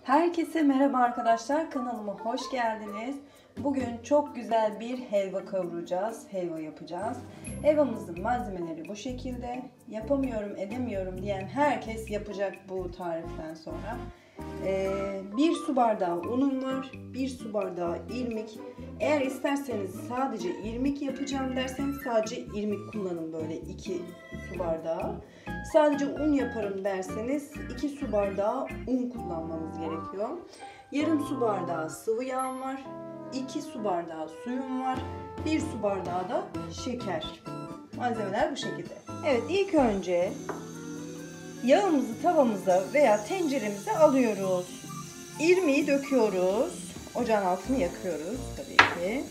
Herkese merhaba arkadaşlar, kanalıma hoş geldiniz. Bugün çok güzel bir helva kavuracağız, helva yapacağız. Helvamızın malzemeleri bu şekilde. Yapamıyorum, edemiyorum diyen herkes yapacak bu tariften sonra. 1 su bardağı unum var, 1 su bardağı irmik. Eğer isterseniz sadece irmik yapacağım derseniz sadece irmik kullanın, böyle 2 su bardağı. Sadece un yaparım derseniz 2 su bardağı un kullanmanız gerekiyor. Yarım su bardağı sıvı yağım var, 2 su bardağı suyum var, 1 su bardağı da şeker. Malzemeler bu şekilde. Evet, ilk önce yağımızı tavamıza veya tenceremize alıyoruz. İrmiği döküyoruz. Ocağın altını yakıyoruz tabii ki.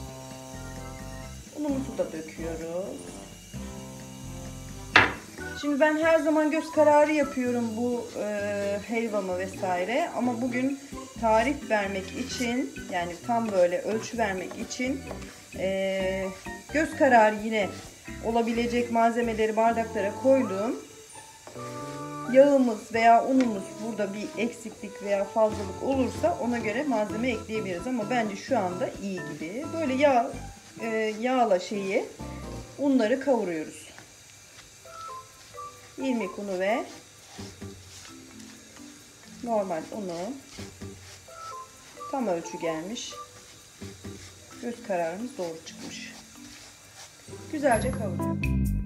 Unumuzu da döküyoruz. Şimdi ben her zaman göz kararı yapıyorum bu helvamı vesaire. Ama bugün tarif vermek için, yani tam böyle ölçü vermek için göz kararı yine olabilecek malzemeleri bardaklara koydum. Yağımız veya unumuz burada bir eksiklik veya fazlalık olursa ona göre malzeme ekleyebiliriz. Ama bence şu anda iyi gibi. Böyle yağla unları kavuruyoruz. İrmik unu ve normal unu. Tam ölçü gelmiş. Göz kararımız doğru çıkmış. Güzelce kavuruyoruz.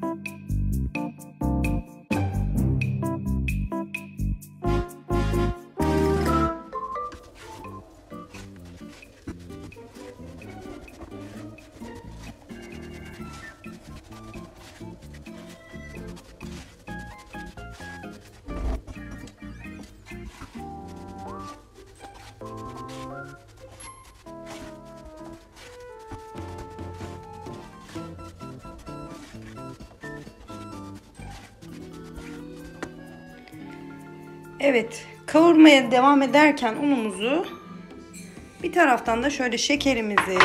Evet, kavurmaya devam ederken unumuzu, bir taraftan da şöyle şekerimizi,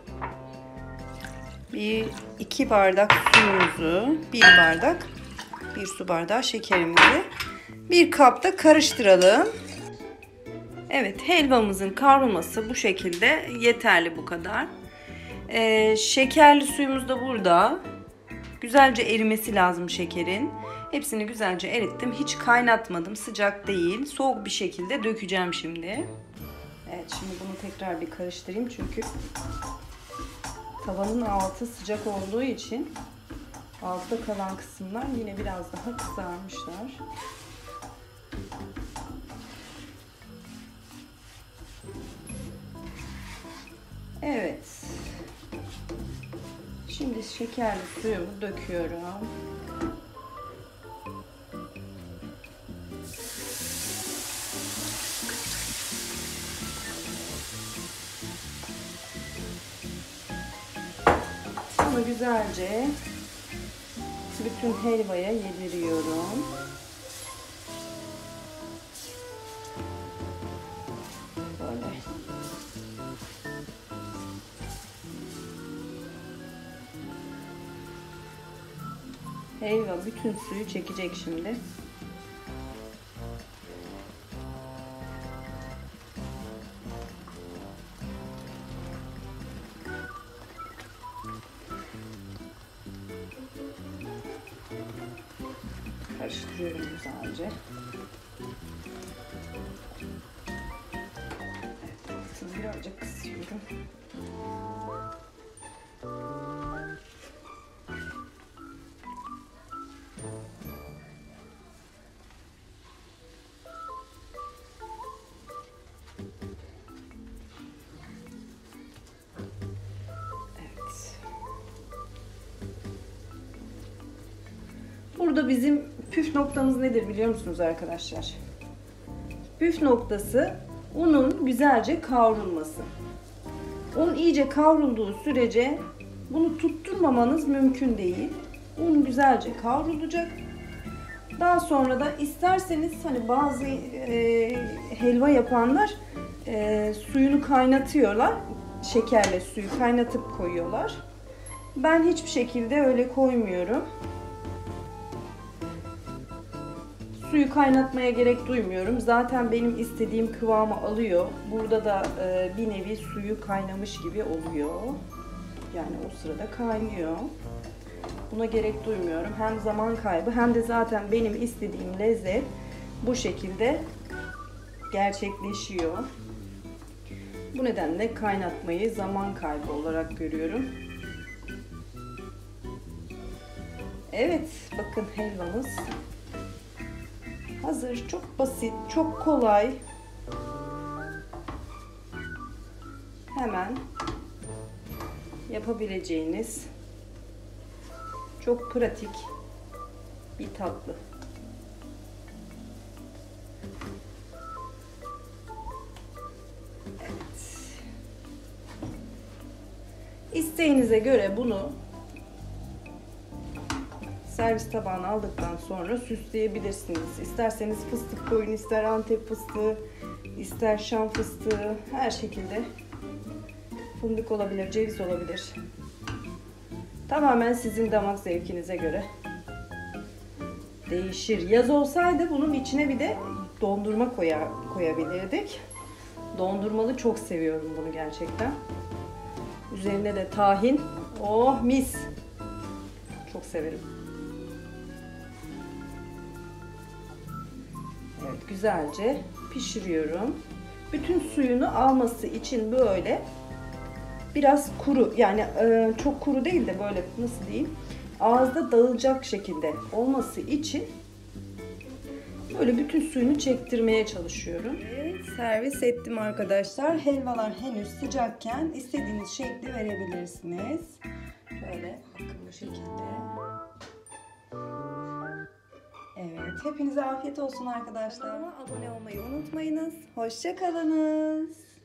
2 bardak suyumuzu, 1 su bardağı şekerimizi bir kapta karıştıralım. Evet, helvamızın kavrulması bu şekilde yeterli, bu kadar. Şekerli suyumuz da burada. Güzelce erimesi lazım şekerin. Hepsini güzelce erittim. Hiç kaynatmadım. Sıcak değil. Soğuk bir şekilde dökeceğim şimdi. Evet, şimdi bunu tekrar bir karıştırayım. Çünkü tavanın altı sıcak olduğu için altta kalan kısımlar yine biraz daha kızarmışlar. Evet. Şimdi şekerli suyumu döküyorum. Bunu güzelce bütün helvaya yediriyorum. Böyle. Helva bütün suyu çekecek şimdi. Karıştırıyorum güzelce. Evet, altını birazcık kısıyorum. Burada bizim püf noktamız nedir biliyor musunuz arkadaşlar? Püf noktası unun güzelce kavrulması. Un iyice kavrulduğu sürece bunu tutturmamanız mümkün değil. Un güzelce kavrulacak. Daha sonra da isterseniz hani bazı helva yapanlar suyunu kaynatıyorlar. Şekerle suyu kaynatıp koyuyorlar. Ben hiçbir şekilde öyle koymuyorum. Suyu kaynatmaya gerek duymuyorum. Zaten benim istediğim kıvamı alıyor. Burada da bir nevi suyu kaynamış gibi oluyor. Yani o sırada kaynıyor. Buna gerek duymuyorum. Hem zaman kaybı hem de zaten benim istediğim lezzet bu şekilde gerçekleşiyor. Bu nedenle kaynatmayı zaman kaybı olarak görüyorum. Evet, bakın helvamız hazır. Çok basit, çok kolay. Hemen yapabileceğiniz çok pratik bir tatlı. Evet. İsteğinize göre bunu servis tabağına aldıktan sonra süsleyebilirsiniz. İsterseniz fıstık koyun, ister Antep fıstığı, ister Şam fıstığı, her şekilde. Fındık olabilir, ceviz olabilir. Tamamen sizin damak zevkinize göre değişir. Yaz olsaydı bunun içine bir de dondurma koyabilirdik. Dondurmalı çok seviyorum bunu gerçekten. Üzerine de tahin. Oh mis. Çok severim. Evet, güzelce pişiriyorum. Bütün suyunu alması için böyle biraz kuru, yani çok kuru değil de böyle, nasıl diyeyim, ağızda dağılacak şekilde olması için böyle bütün suyunu çektirmeye çalışıyorum. Evet, servis ettim arkadaşlar. Helvalar henüz sıcakken istediğiniz şekli verebilirsiniz. Böyle bakın bu şekilde. Evet, hepinize afiyet olsun arkadaşlar. Abone olmayı unutmayınız. Hoşça kalınız.